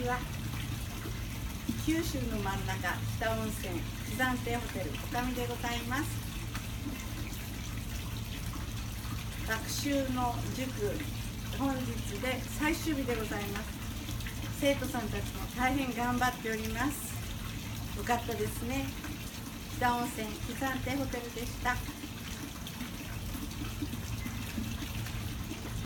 は。九州の真ん中、北温泉喜山亭ホテル女将でございます。学習の塾、本日で最終日でございます。生徒さんたちも大変頑張っております。よかったですね。北温泉喜山亭ホテルでした。